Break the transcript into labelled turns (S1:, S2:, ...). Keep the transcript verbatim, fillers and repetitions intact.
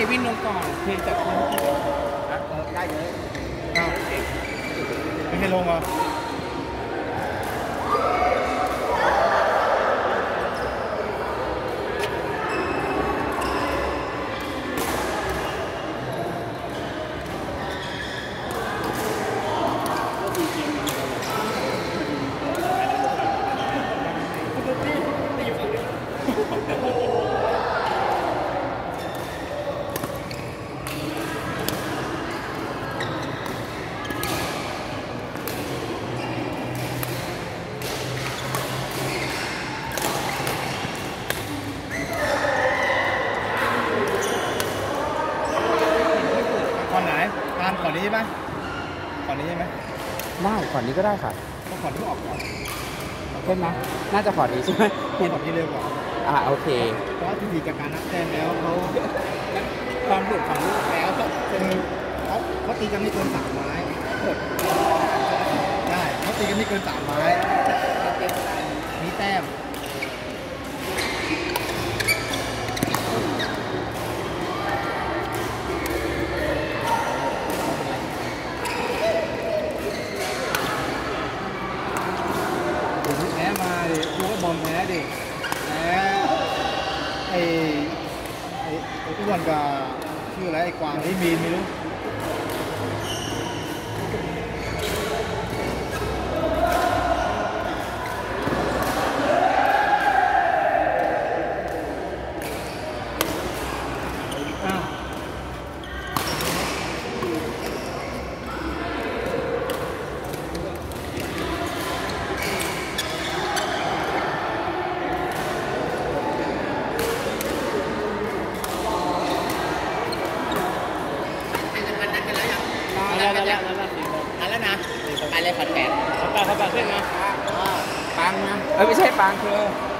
S1: วินลงก่อนเคจัดคน
S2: ได้เลย
S1: อ้าวไม่ให้ลงเหรอก่อนไหนทานก่อนนี้ใช่ไหมก่อนนี้ใช่ไหม
S2: ได้ขอดนี้ก็ได้ค่ะ
S1: ต้องก่อนที่ออกก่อน
S2: ใช่ไหมน่าจะขอดนี้ใช่ไหม
S1: เห็นก่อนที่เร็วกว่า
S2: อ่าโอเค
S1: เพราะที่ดีกับการนับแต้มแล้วเขาความหลุดของลูกแล้วคือเขาเขาตีกันไม่เกินสามไม้ได้เขาตีกันไม่เกินสามไม้มีแต้มแพ้มาดิดูว่าบอลแพ้ดิแพ้ไอ้ไอ้ไอ้ทุกวันกับชื่ออะไรไอ้กวางไอ้มีนไม่รู้
S2: แล้วแล้วแล้วแล้วนะไปเลยขอดแปดขอดแปดขอดแปดขึ้นมาปังนะเออไม่ใช่ปังเธอ